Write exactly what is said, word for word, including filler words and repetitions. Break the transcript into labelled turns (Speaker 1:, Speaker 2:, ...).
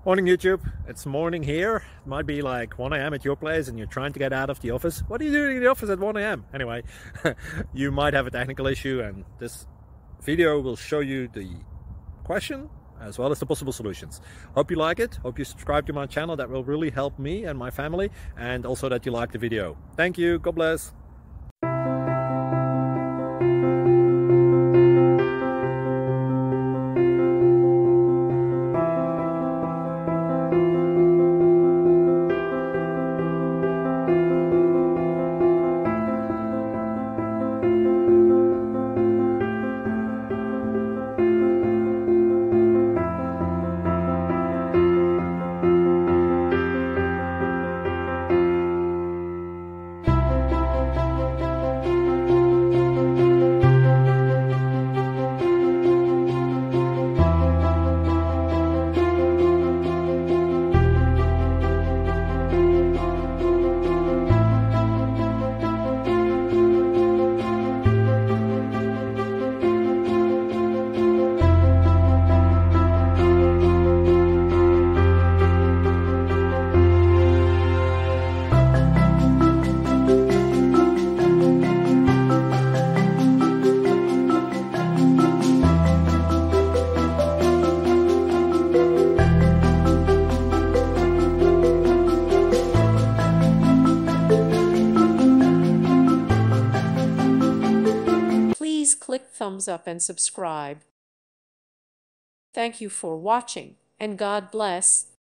Speaker 1: Morning YouTube, it's morning here. It might be like one A M at your place and you're trying to get out of the office. What are you doing in the office at one A M? Anyway, you might have a technical issue and this video will show you the question as well as the possible solutions. Hope you like it, hope you subscribe to my channel. That will really help me and my family, and also that you like the video. Thank you, God bless.
Speaker 2: Please click thumbs up and subscribe. Thank you for watching, and God bless.